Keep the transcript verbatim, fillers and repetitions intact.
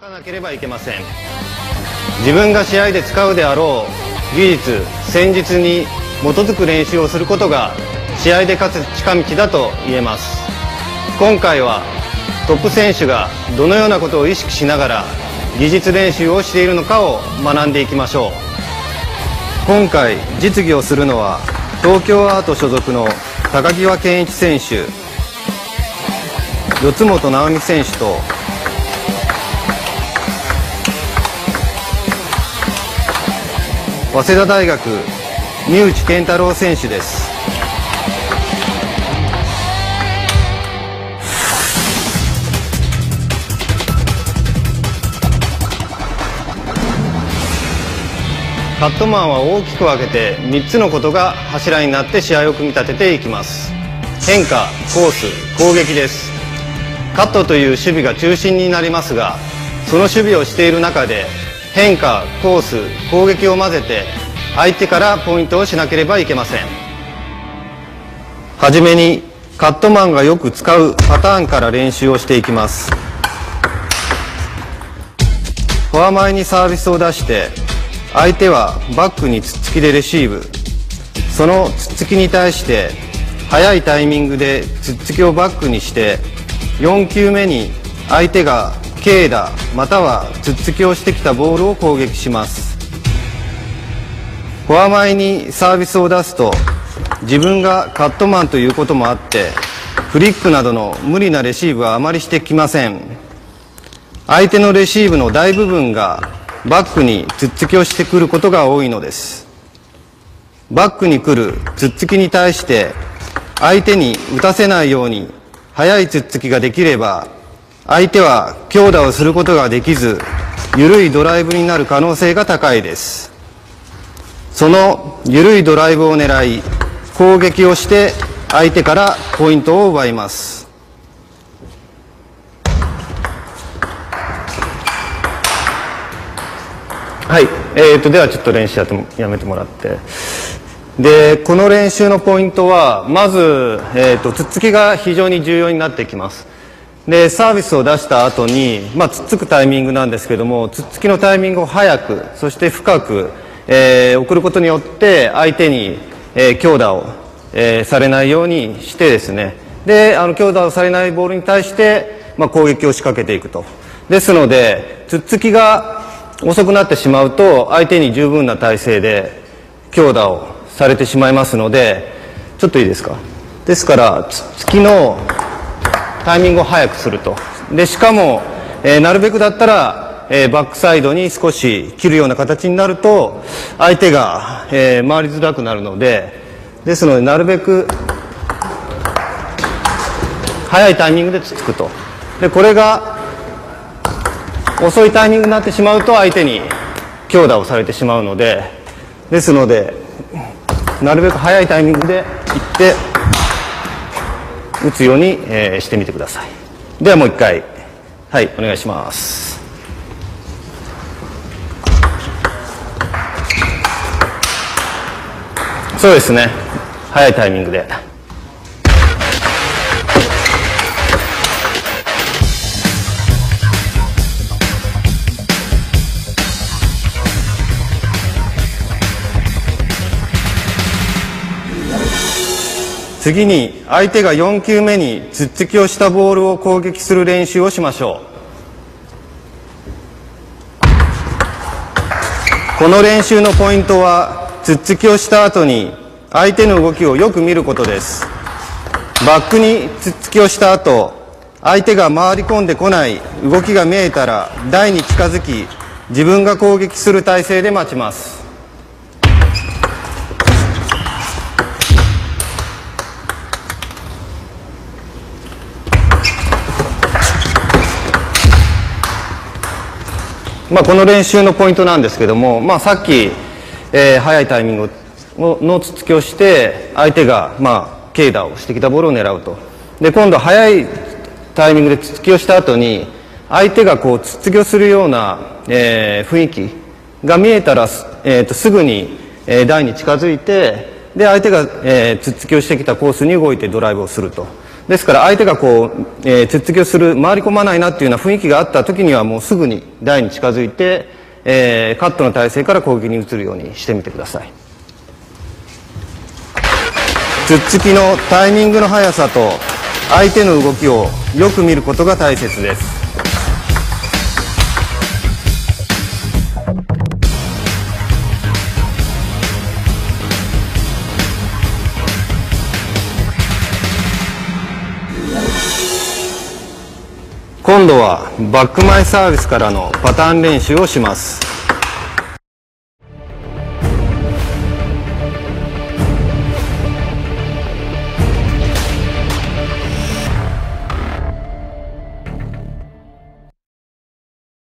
かなければいけません。自分が試合で使うであろう技術、戦術に基づく練習をすることが試合で勝つ近道だと言えます。今回はトップ選手がどのようなことを意識しながら技術練習をしているのかを学んでいきましょう。今回実技をするのは東京アート所属の高際健一選手、四本直美選手と早稲田大学三内健太郎選手です。カットマンは大きく分けてみっつのことが柱になって試合を組み立てていきます。変化、コース、攻撃です。カットという守備が中心になりますが、その守備をしている中で変化、コース、攻撃を混ぜて相手からポイントをしなければいけません。はじめにカットマンがよく使うパターンから練習をしていきます。フォア前にサービスを出して相手はバックにつっつきでレシーブ、そのつっつきに対して早いタイミングでつっつきをバックにしてよん球目に相手が軽打またはつっつきをしてきたボールを攻撃します。フォア前にサービスを出すと自分がカットマンということもあってフリックなどの無理なレシーブはあまりしてきません。相手のレシーブの大部分がバックにつっつきをしてくることが多いのです。バックに来るつっつきに対して相手に打たせないように速いつっつきができれば相手は強打をすることができず緩いドライブになる可能性が高いです。その緩いドライブを狙い攻撃をして相手からポイントを奪います。はい、えー、とではちょっと練習やとやめてもらって、でこの練習のポイントはまず、えー、とつっつきが非常に重要になってきます。でサービスを出した後に、まあ、つっつくタイミングなんですけども、つっつきのタイミングを早くそして深く、えー、送ることによって相手に、えー、強打を、えー、されないようにしてですね、であの強打をされないボールに対して、まあ、攻撃を仕掛けていくと。ですのでつっつきが遅くなってしまうと相手に十分な体勢で強打をされてしまいますので、ちょっといいですか。ですからつっつきのタイミングを早くすると。でしかも、えー、なるべくだったら、えー、バックサイドに少し切るような形になると相手が、えー、回りづらくなるので、ですのでなるべく早いタイミングでつっつくと。でこれが遅いタイミングになってしまうと相手に強打をされてしまうので、ですのでなるべく早いタイミングでいって打つように、えー、してみてください。ではもう一回、はい、お願いします。そうですね、早いタイミングで。次に相手がよん球目につっつきをしたボールを攻撃する練習をしましょう。この練習のポイントはつっつきをした後に相手の動きをよく見ることです。バックにつっつきをした後、相手が回り込んでこない動きが見えたら台に近づき自分が攻撃する体勢で待ちます。まあこの練習のポイントなんですけども、まあ、さっき、えー、早いタイミングのつっつきをして相手が、まあ、軽打をしてきたボールを狙うと。で今度早いタイミングでつっつきをした後に相手がこうつっつきをするような、えー、雰囲気が見えたら、えー、とすぐに、えー、台に近づいて、で相手が、えー、つっつきをしてきたコースに動いてドライブをすると。 ですから相手がこう、えー、つっつきをする、回り込まないなっていうような雰囲気があった時にはもうすぐに台に近づいて、えー、カットの体勢から攻撃に移るようにしてみてください。つっつきのタイミングの速さと相手の動きをよく見ることが大切です。今度はバック前サービスからのパターン練習をします。